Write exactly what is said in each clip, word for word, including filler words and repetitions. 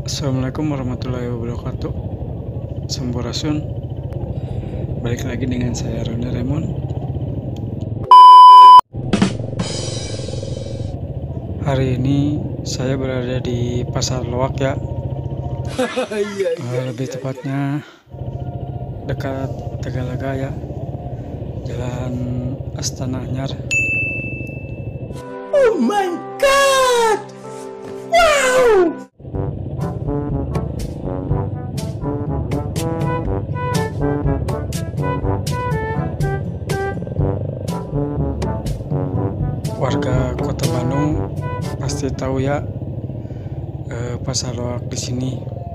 Assalamualaikum warahmatullahi wabarakatuh. Sampurasun. Balik lagi dengan saya Roni Raymond. Hari ini saya berada di Pasar Loak ya. uh, Lebih tepatnya dekat Tegalaga ya, Jalan Astana Anyar. Oh my god! Wow! Warga Kota Bandung pasti tahu ya eh, Pasar Loak di sini.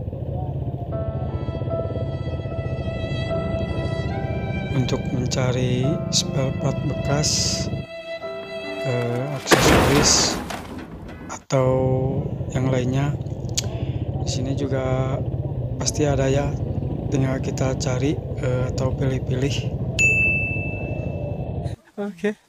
Untuk mencari spare part bekas, eh, aksesoris atau yang lainnya, di sini juga pasti ada ya. Tinggal kita cari eh, atau pilih-pilih. Oke.